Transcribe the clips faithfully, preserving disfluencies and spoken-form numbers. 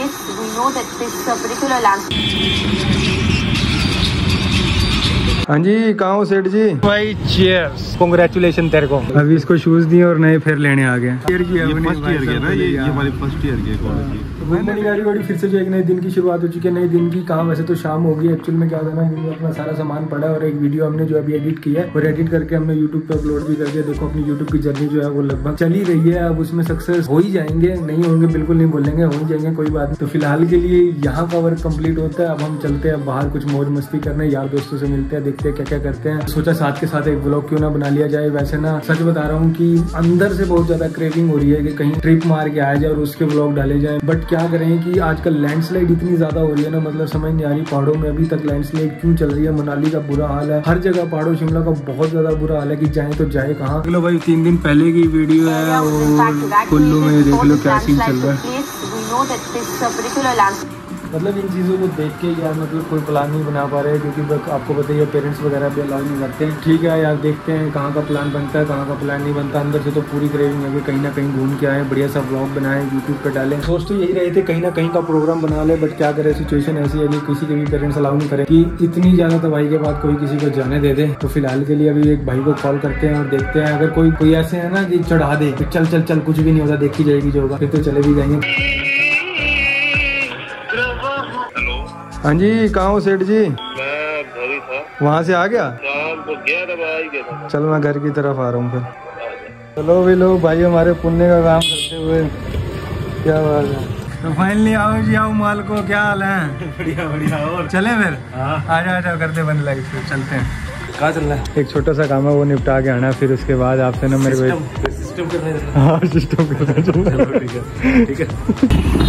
place, we know that this uh, particular landscape. हाँ जी, कहाँ हो सेठ जी? भाई चीयर्स, कांग्रेचुलेशन तेरे को। अभी इसको शूज दिए और नए फिर लेने आ गए। ये फर्स्ट ईयर के ना, ये ये हमारी फर्स्ट ईयर के कॉलेज की। घूमने गाड़ी वाड़ी फिर से जो एक नए दिन की शुरुआत हो चुकी है। नए दिन की कहाँ, वैसे तो शाम होगी। एक्चुअल में क्या था ना, हमने अपना सारा सामान पड़ा और एक वीडियो हमने जो अभी एडिट किया है और एडिट करके हमने यूट्यूब पे अपलोड भी कर दिया। देखो अपनी यूट्यूब की जर्नी जो है वो लगभग चली रही है। अब उसमें सक्सेस हो ही जाएंगे, नहीं होंगे बिल्कुल नहीं बोलेंगे, हो ही जाएंगे, कोई बात नहीं। तो फिलहाल के लिए यहाँ का वर्क कंप्लीट होता है। अब हम चलते हैं बाहर, कुछ मौज मस्ती करने, यार दोस्तों से मिलते हैं, देखते हैं क्या क्या करते हैं। सोचा साथ के साथ एक व्लॉग क्यों ना बना लिया जाए। वैसे ना सच बता रहा हूँ कि अंदर से बहुत ज्यादा क्रेविंग हो रही है कि कहीं ट्रिप मार के आया जाए और उसके व्लॉग डाले जाए। बट क्या करें कि आजकल लैंडस्लाइड इतनी ज्यादा हो रही है ना, मतलब समझ नहीं आ रही पहाड़ों में अभी तक लैंडस्लाइड क्यों चल रही है। मनाली का बुरा हाल है, हर जगह पहाड़ों, शिमला का बहुत ज्यादा बुरा हाल है कि जाए तो जाए कहाँ। देख लो भाई, तीन दिन पहले की वीडियो है और कुल्लू में देख लो क्या सीन चल रहा है। मतलब इन चीज़ों को देख के यार मतलब कोई प्लान नहीं बना पा रहे, क्योंकि आपको पता ही है पेरेंट्स वगैरह भी अलाउ नहीं करते हैं। ठीक है यार, देखते हैं कहाँ का प्लान बनता है, कहाँ का प्लान नहीं बनता। अंदर से तो पूरी क्रेविंग है कि कहीं ना कहीं घूम के आए, बढ़िया सा व्लॉग बनाए, यूट्यूब पे डालें। सोच तो यही रहे थे कहीं ना कहीं का प्रोग्राम बना ले, बट क्या करे, सिचुएशन ऐसी है कि किसी के भी पेरेंट्स अलाउ नहीं करे कि इतनी ज़्यादा तबाही के बाद कोई किसी को जाने दे दे। तो फिलहाल के लिए अभी एक भाई को कॉल करते हैं और देखते हैं, अगर कोई कोई ऐसे है ना कि चढ़ा दे, चल चल चल कुछ भी नहीं होता, देखी जाएगी जो होगा, फिर तो चले भी जाएंगे। हाँ जी, कहाँ हो सेठ जी? मैं घर ही था। वहाँ से आ गया? शाम को गया था, आ ही गया था। चलो मैं घर की तरफ आ रहा हूँ फिर। चलो भी लो भाई, हमारे पुण्य का काम करते हुए, क्या बात है। तो फाइनली आओ जी, आओ माल को, क्या हाल है? बढ़िया बढ़िया। और चले फिर? आ जाओ आ जाओ, करते बंद लाइट, फिर चलते हैं। कहाँ चल रहा है? एक छोटा सा काम है, वो निपटा के आना, फिर उसके बाद आपसे ना मेरे को सिस्टम करना है। हाँ सिस्टम करना। ठीक है ठीक है।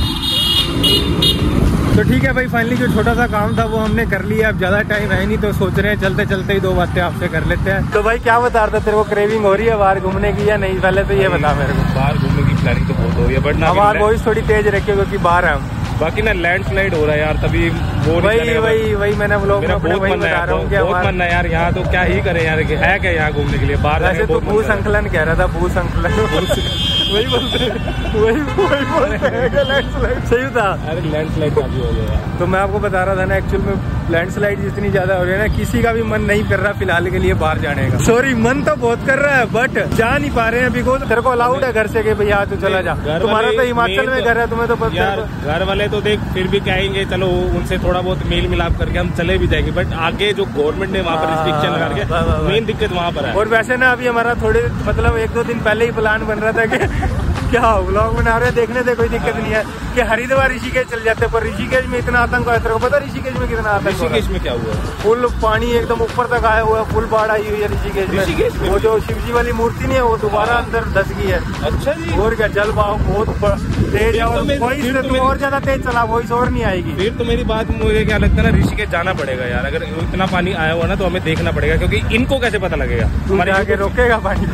तो ठीक है भाई, फाइनली जो छोटा सा काम था वो हमने कर लिया। अब ज्यादा टाइम है नहीं, तो सोच रहे हैं चलते चलते ही दो बातें आपसे कर लेते हैं। तो भाई क्या बता रहा था, तेरे को क्रेविंग हो रही है बाहर घूमने की या नहीं? पहले तो ये बता मेरे को। बाहर घूमने की प्लानिंग तो बहुत हो रही है, बट ना आवाज वॉइस थोड़ी तेज रखिए क्योंकि बाहर है। बाकी ना लैंडस्लाइड हो रहा है यार, तभी वो वही वही वही मैंने व्लॉग में अपने वही बता रहा हूँ कि बहुत मन है यार। यहाँ तो क्या ही करे यार, है क्या यहाँ घूमने के लिए? बाहर वैसे तो भू संकलन कह रहा था, भू संकलन वही बोलते वही वही बोलते लैंडस्लाइड सही था। अरे लैंडस्लाइड काफी हो गया। तो मैं आपको बता रहा था ना, एक्चुअल में लैंडस्लाइड जितनी ज्यादा हो रही है ना, किसी का भी मन नहीं कर रहा फिलहाल के लिए बाहर जाने का। सॉरी, मन तो बहुत कर रहा है बट जा नहीं पा रहे हैं, बिकॉज तेरे को अलाउड है घर से कि भैया तू चला जा। तुम्हारा तो हिमाचल में घर है, तुम्हें तो यार घर वाले तो देख फिर भी कहेंगे चलो उनसे थोड़ा बहुत मेल मिलाप करके हम चले भी जाएंगे, बट आगे जो गवर्नमेंट ने वहाँ पर रिस्ट्रिक्शन लगा के, मेन दिक्कत वहाँ पर है। और वैसे ना अभी हमारा थोड़े मतलब एक दो दिन पहले ही प्लान बन रहा था कि क्या व्लॉग बना रहे, देखने से कोई दिक्कत नहीं है कि हरिद्वार ऋषिकेश चल जाते, पर ऋषिकेश में इतना आतंक है। तेरे को पता ऋषिकेश में कितना आतंक? ऋषिकेश में क्या हुआ? फुल पानी एकदम ऊपर तक आया हुआ है, फुल बाढ़ आई हुई है ऋषिकेश में। ऋषिकेश में वो जो शिव जी वाली मूर्ति नहीं है वो दोबारा अंदर धस गई है। अच्छा जी। और क्या जल बहाव बहुत तेज है, और ज्यादा तेज चला वॉइस और नहीं आएगी। फिर तो मेरी बात, मुझे क्या लगता है ना, ऋषिकेश जाना पड़ेगा यार। अगर इतना पानी आया हुआ ना तो हमें देखना पड़ेगा, क्योंकि इनको कैसे पता लगेगा? हमारे आगे रोकेगा पानी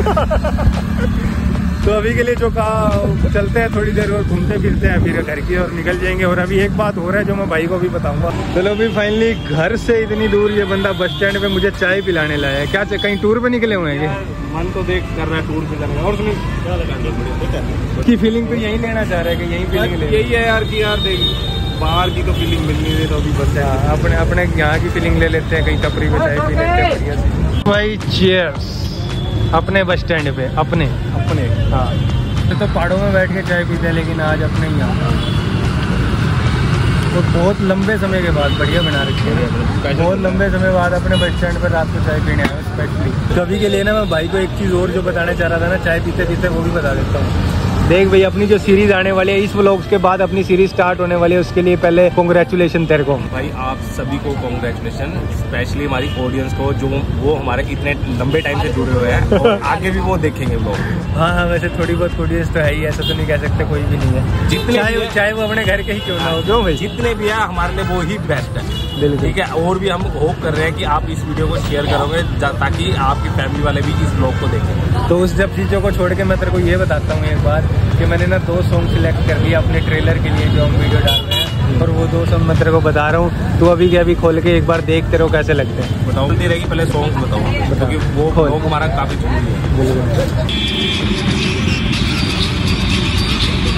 को। तो अभी के लिए जो कहा चलते हैं थोड़ी देर और घूमते फिरते हैं, फिर घर की और निकल जाएंगे। और अभी एक बात हो रहा है जो मैं भाई को भी बताऊंगा। चलो अभी फाइनली घर से इतनी दूर ये बंदा बस स्टैंड पे मुझे चाय पिलाने लाया है। क्या कहीं टूर पे निकले हुए हैं? मन तो देख कर रहा है टूर पे करने। और सुनिए क्या लगा की फीलिंग तो यही लेना चाह रहा है कि यही फीलिंग ले, यही है यार कि यार देख बाहर की तो फीलिंग मिल नहीं रही, तो अभी बस अपने अपने यहाँ की फीलिंग ले लेते हैं, कहीं टपरी पे चाय पी लेते हैं बढ़िया सी। भाई चीयर्स अपने बस स्टैंड पे, अपने अपने हाँ तो पहाड़ों में बैठ के चाय पीते हैं, लेकिन आज अपने ही यहाँ तो बहुत लंबे समय के बाद बढ़िया बना रखी है, बहुत लंबे समय बाद अपने बस स्टैंड पर रात को चाय पीने आए स्पेशली। कभी के लिए ना मैं भाई को एक चीज़ और जो बताना चाह रहा था ना चाय पीते पीते, वो भी बता देता हूँ। देख भाई, अपनी जो सीरीज आने वाली है, इस व्लॉग्स के बाद अपनी सीरीज स्टार्ट होने वाली है, उसके लिए पहले कांग्रेचुलेशन तेरे को भाई। आप सभी को कांग्रेचुलेशन, स्पेशली हमारी ऑडियंस को जो वो हमारे इतने लंबे टाइम से जुड़े हुए हैं और आगे भी वो देखेंगे व्लॉग। हाँ हाँ, वैसे थोड़ी बहुत ऑडियंस तो है ही, ऐसा तो नहीं कह सकते कोई भी नहीं है। जितने चाहे, चाहे वो अपने घर के ही क्यों ना हो, क्यों भाई? जितने भी है हमारे लिए वो ही बेस्ट है। ठीक है। और भी हम होप कर रहे हैं कि आप इस वीडियो को शेयर करोगे ताकि आपकी फैमिली वाले भी इस ब्लॉग को देखें। तो उस जब चीज़ों को छोड़ के मैं तेरे को ये बताता हूँ एक बार कि मैंने ना दो सॉन्ग सिलेक्ट कर लिया अपने ट्रेलर के लिए जो हम वीडियो डाल रहे हैं, और वो दो सॉन्ग मैं तेरे को बता रहा हूँ। तो अभी के अभी खोल के एक बार देख तेरे को कैसे लगते हैं। बताओ दे रहेगी, पहले सॉन्ग बताओ क्योंकि वो सॉन्ग हमारा काफी जरूरी है।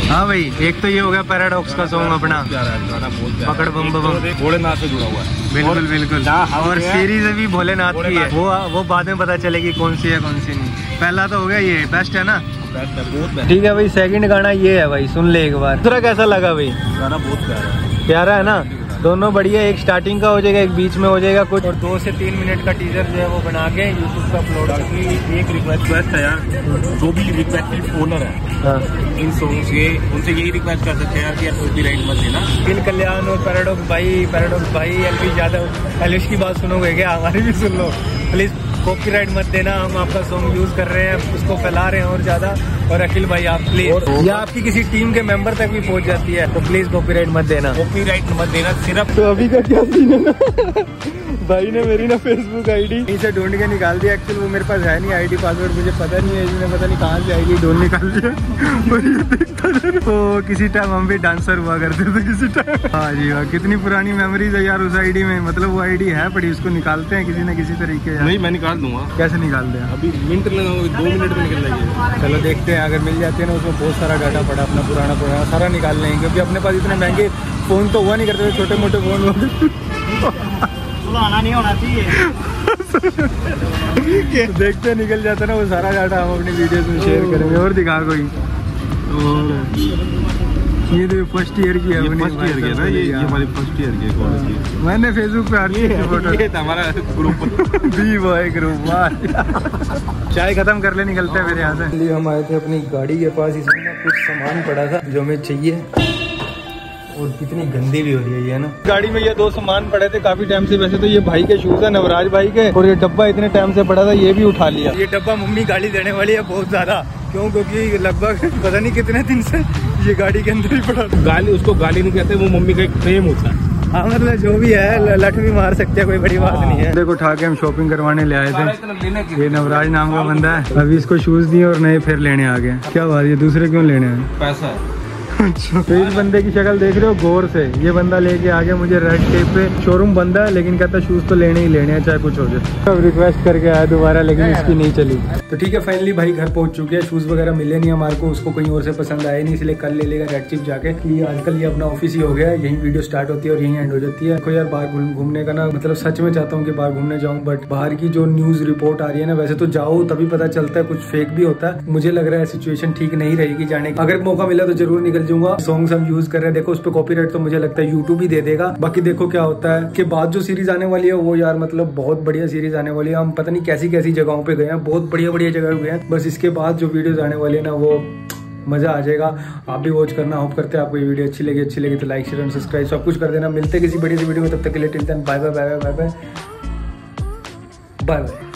हाँ भाई, एक तो ये हो गया पैराडॉक्स का सॉन्ग अपना पकड़ बम बम, भोलेनाथ से जुड़ा हुआ है। बिल्कुल बिल्कुल। और सीरीज भी भोलेनाथ की है, वो वो बाद में पता चलेगी कौन सी है कौन सी नहीं। पहला तो हो गया ये, बेस्ट है ना। ठीक है भाई, सेकंड गाना ये है भाई, सुन ले एक बार। दूसरा कैसा लगा भाई? गाना बहुत प्यारा है। प्यारा है ना, दोनों बढ़िया। एक स्टार्टिंग का हो जाएगा, एक बीच में हो जाएगा कुछ, और दो से तीन मिनट का टीजर जो है वो बना के यूट्यूब पे अपलोड। एक रिक्वेस्ट है यार, जो भी रिक्वेस्ट ओनर है हाँ, इन सॉन्ग्स के, उनसे यही रिक्वेस्ट कर सकते हैं यार कि यार कॉपीराइट मत देना। दिल कल्याण और पैराडॉक्स भाई, पैराडॉक्स भाई, एलवी यादव, एलिश की बात सुनोगे क्या? हमारी भी सुन लो प्लीज। कॉपीराइट मत देना, हम आपका सॉन्ग यूज कर रहे हैं, उसको फैला रहे हैं और ज्यादा। और अखिल भाई आप प्लीज, या आपकी किसी टीम के मेंबर तक भी पहुंच जाती है तो प्लीज कॉपीराइट मत देना। कॉपीराइट मत देना सिर्फ। तो अभी का क्या सीन है ना, भाई ने मेरी ना फेसबुक आईडी इसे ढूंढ के निकाल दिया। एक्चुअली वो मेरे पास है नहीं आईडी पासवर्ड, मुझे पता नहीं है, इसने पता नहीं कहाँ से आईडी ढूंढ निकाल दिया। तो किसी टाइम हम भी डांसर हुआ करते थे किसी टाइम। हाँ जी हाँ, कितनी पुरानी मेमोरीज है यार उस आईडी में। मतलब वो आईडी है पड़ी, उसको निकालते हैं किसी न किसी तरीके। नहीं मैं निकाल दूंगा। कैसे निकाल दें? अभी मिनट लगाओगे, दो मिनट में निकल जाएगी। चलो देखते हैं, अगर मिल जाती है ना, उसमें बहुत सारा डाटा पड़ा अपना पुराना पुराना सारा निकाल लेंगे, क्योंकि अपने पास इतने महंगे फोन तो हुआ नहीं करते थे, छोटे मोटे फोन होते आना नहीं होना चाहिए। देखते निकल जाता ना वो सारा डाटा, हम अपनी वीडियोस में शेयर करेंगे। और दिखा कोई, और ये तो फर्स्ट ईयर की है, फर्स्ट ईयर की ना, ये ये हमारी फर्स्ट ईयर की कॉलेज की। मैंने फेसबुक पे आती है फोटो, ये हमारा ग्रुप बी बॉय ग्रुप। चाय खत्म कर ले, निकलते हैं मेरे यहाँ से। हम आए थे अपनी गाड़ी के पास, इसमें ना कुछ सामान पड़ा था जो हमें चाहिए, और कितनी गंदी भी हो रही है ये ना। गाड़ी में ये दो सामान पड़े थे काफी टाइम से। वैसे तो ये भाई के शूज है, नवराज भाई के, और ये डब्बा इतने टाइम से पड़ा था, ये भी उठा लिया। ये डब्बा मम्मी गाड़ी देने वाली है बहुत ज्यादा, क्यों? क्योंकि लगभग पता नहीं कितने दिन से ये गाड़ी के अंदर ही पड़ा। गाली, उसको गाली नहीं कहते, वो मम्मी का एक प्रेम होता है। हाँ मतलब जो भी है, लठ भी मार सकते हैं, कोई बड़ी बात नहीं है। देखो उठा के हम शॉपिंग करवाने ले आए थे। ये नवराज नाम का बंदा है, अभी इसको शूज दिए और नए फिर लेने आ गए। क्या बात, ये दूसरे क्यों लेने आए? पैसा है। तो इस बंदे की शक्ल देख रहे हो गौर से, ये बंदा लेके आगे मुझे रेड टेप पे, शोरूम बंदा है लेकिन कहता शूज तो लेने ही लेने हैं चाहे कुछ हो जाए। अब रिक्वेस्ट करके आया दोबारा, लेकिन इसकी नहीं चली। तो ठीक है, फाइनली भाई घर पहुंच चुके हैं। शूज वगैरह मिले नहीं हमारे को, उसको कहीं और से पसंद आए नहीं, इसलिए कल ले लेगा रेड चिप जाके। कि आजकल ये अपना ऑफिस ही हो गया है, यही वीडियो स्टार्ट होती है और यही एंड हो जाती है। देखो यार, बाहर घूमने का ना, मतलब सच में चाहता हूँ कि बाहर घूमने जाऊँ, बट बाहर की जो न्यूज रिपोर्ट आ रही है ना, वैसे तो जाओ तभी पता चलता है, कुछ फेक भी होता है। मुझे लग रहा है सिचुएशन ठीक नहीं रहेगी जाने की। अगर मौका मिला तो जरूर निकल जाऊंगा। सॉन्ग्स हम यूज कर रहे हैं, देखो उस पर कॉपीराइट तो मुझे लगता है यूट्यूब ही दे देगा। बाकी देखो क्या होता है। के बाद जो सीरीज आने वाली है वो यार मतलब बहुत बढ़िया सीरीज आने वाली है। हम पता नहीं कैसी कैसी जगहों पे गए हैं, बहुत बढ़िया बढ़िया जगह गए हैं। बस इसके बाद जो वीडियोस आने वाली है ना, वो मजा आ जाएगा। आप भी वॉच करना। होप करते हैं आपको ये वीडियो अच्छी लगी अच्छी लगी तो लाइक शेयर और सब्सक्राइब सब कुछ कर देना। मिलते किसी बड़ी सी वीडियो में, तब तक के लिए till then bye bye bye bye bye bye bye.